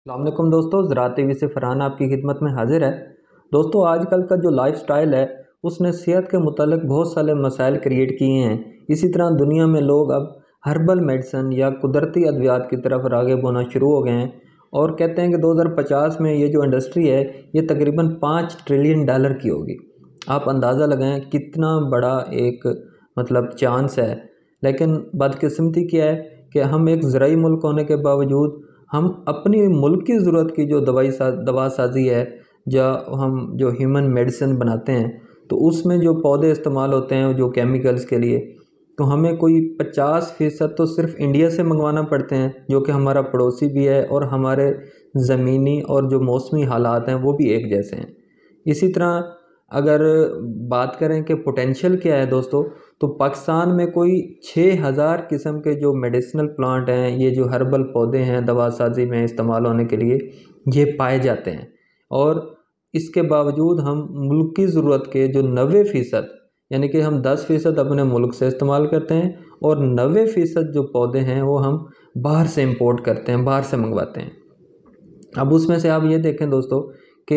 अस्सलामुअलैकुम दोस्तों, ज़राअत टीवी से फरहान आपकी खिदमत में हाजिर है। दोस्तों, आजकल का जो लाइफस्टाइल है उसने सेहत के मुतालिक बहुत सारे मसाइल क्रिएट किए हैं। इसी तरह दुनिया में लोग अब हर्बल मेडिसन या कुदरती अद्वियात की तरफ राग़िब होना शुरू हो गए हैं और कहते हैं कि 2050 में ये जो इंडस्ट्री है ये तकरीबन $5 ट्रिलियन की होगी। आप अंदाज़ा लगाएं कितना बड़ा एक चांस है। लेकिन बदकिस्मती क्या है कि हम एक ज़राई मुल्क होने के बावजूद हम अपनी मुल्क की ज़रूरत की जो दवा साजी है या हम जो ह्यूमन मेडिसिन बनाते हैं तो उसमें जो पौधे इस्तेमाल होते हैं जो केमिकल्स के लिए, तो हमें कोई 50% तो सिर्फ़ इंडिया से मंगवाना पड़ते हैं, जो कि हमारा पड़ोसी भी है और हमारे ज़मीनी और जो मौसमी हालात हैं वो भी एक जैसे हैं। इसी तरह अगर बात करें कि पोटेंशियल क्या है दोस्तों, तो पाकिस्तान में कोई 6000 किस्म के जो मेडिसिनल प्लांट हैं, ये जो हर्बल पौधे हैं दवा साजी में इस्तेमाल होने के लिए ये पाए जाते हैं। और इसके बावजूद हम मुल्क की ज़रूरत के जो 90% यानी कि हम 10% अपने मुल्क से इस्तेमाल करते हैं और 90% जो पौधे हैं वो हम बाहर से इंपोर्ट करते हैं, बाहर से मंगवाते हैं। अब उसमें से आप ये देखें दोस्तों कि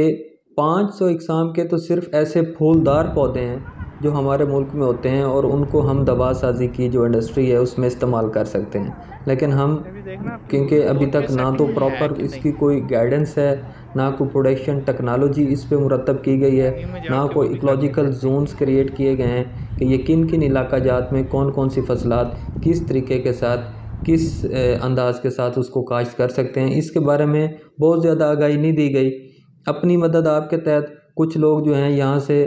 500 इकसाम के तो सिर्फ़ ऐसे फूलदार पौधे हैं जो हमारे मुल्क में होते हैं और उनको हम दवा साजी की जो इंडस्ट्री है उसमें इस्तेमाल कर सकते हैं। लेकिन हम क्योंकि अभी तक ना तो प्रॉपर इसकी कोई गाइडेंस है, ना कोई प्रोडक्शन टेक्नोलॉजी इस पे मुरतब की गई है, ना कोई इकोलॉजिकल जोन्स क्रिएट किए गए हैं कि ये किन किन इलाका जात में कौन कौन सी फसलात किस तरीके के साथ किस अंदाज़ के साथ उसको काश्त कर सकते हैं, इसके बारे में बहुत ज़्यादा आगाही नहीं दी गई। अपनी मदद आपके तहत कुछ लोग जो हैं यहाँ से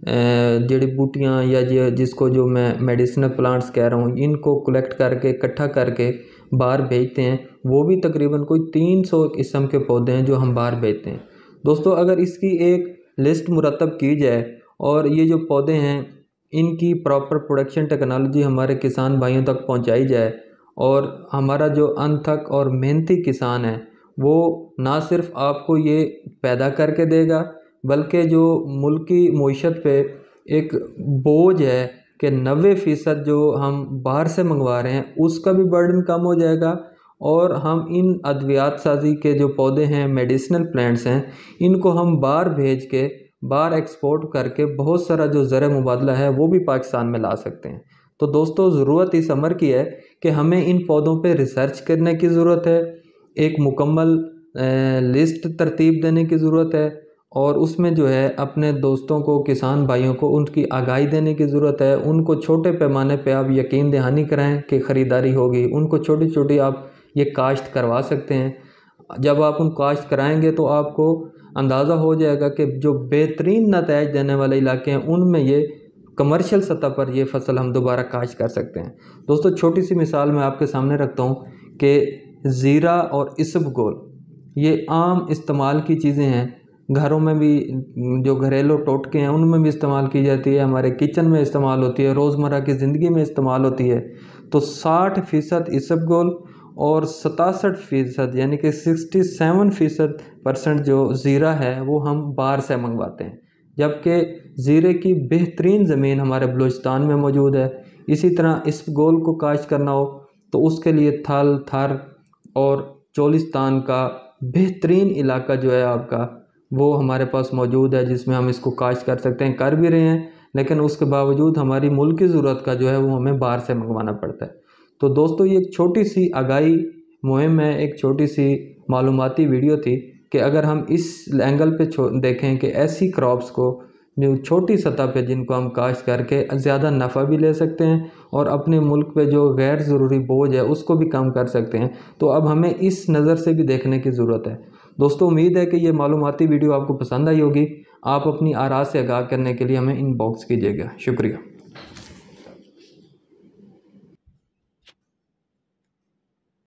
जड़ी बूटियाँ या जिसको जो मैं मेडिसिनल प्लांट्स कह रहा हूँ इनको कलेक्ट करके इकट्ठा करके बाहर भेजते हैं। वो भी तकरीबन कोई 300 किस्म के पौधे हैं जो हम बाहर भेजते हैं। दोस्तों, अगर इसकी एक लिस्ट मुरतब की जाए और ये जो पौधे हैं इनकी प्रॉपर प्रोडक्शन टेक्नोलॉजी हमारे किसान भाइयों तक पहुँचाई जाए और हमारा जो अनथक और मेहनती किसान है वो ना सिर्फ आपको ये पैदा करके देगा बल्कि जो मुल्क की मईशत पे एक बोझ है कि 90% जो हम बाहर से मंगवा रहे हैं उसका भी बर्डन कम हो जाएगा और हम इन अद्वियात साजी के जो पौधे हैं मेडिसिनल प्लांट्स हैं इनको हम बाहर भेज के बाहर एक्सपोर्ट करके बहुत सारा जो ज़र मुबादला है वो भी पाकिस्तान में ला सकते हैं। तो दोस्तों, ज़रूरत इस अमर की है कि हमें इन पौधों पे रिसर्च करने की ज़रूरत है, एक मुकम्मल लिस्ट तरतीब देने की ज़रूरत है और उसमें जो है अपने दोस्तों को किसान भाइयों को उनकी आगाही देने की ज़रूरत है। उनको छोटे पैमाने पे आप यकीन दहानी कराएं कि ख़रीदारी होगी, उनको छोटी छोटी आप ये काश्त करवा सकते हैं। जब आप उन काश्त कराएंगे तो आपको अंदाज़ा हो जाएगा कि जो बेहतरीन नताइज देने वाले इलाके हैं उनमें ये कमर्शियल सतह पर ये फसल हम दोबारा काश्त कर सकते हैं। दोस्तों, छोटी सी मिसाल मैं आपके सामने रखता हूँ कि ज़ीरा और इसबगोल ये आम इस्तेमाल की चीज़ें हैं, घरों में भी जो घरेलू टोटके हैं उनमें भी इस्तेमाल की जाती है, हमारे किचन में इस्तेमाल होती है, रोज़मर्रा की ज़िंदगी में इस्तेमाल होती है। तो 60% इसबगोल और 67% यानी कि 67% जो ज़ीरा है वो हम बाहर से मंगवाते हैं, जबकि ज़ीरे की बेहतरीन ज़मीन हमारे बलूचिस्तान में मौजूद है। इसी तरह इसबगोल को काश्त करना हो तो उसके लिए थल थर और चोलिस्तान का बेहतरीन इलाका जो है आपका वो हमारे पास मौजूद है, जिसमें हम इसको काश्त कर सकते हैं, कर भी रहे हैं। लेकिन उसके बावजूद हमारी मुल्क की ज़रूरत का जो है वो हमें बाहर से मंगवाना पड़ता है। तो दोस्तों, ये एक छोटी सी आगाही मुहिम है, एक छोटी सी मालूमाती वीडियो थी कि अगर हम इस एंगल पे देखें कि ऐसी क्रॉप्स को जो छोटी सतह पे जिनको हम काश्त करके ज़्यादा नफ़ा भी ले सकते हैं और अपने मुल्क पे जो गैर ज़रूरी बोझ है उसको भी कम कर सकते हैं, तो अब हमें इस नज़र से भी देखने की ज़रूरत है। दोस्तों, उम्मीद है कि ये मालूमाती वीडियो आपको पसंद आई होगी। आप अपनी आरा से आगाह करने के लिए हमें इनबॉक्स कीजिएगा। शुक्रिया।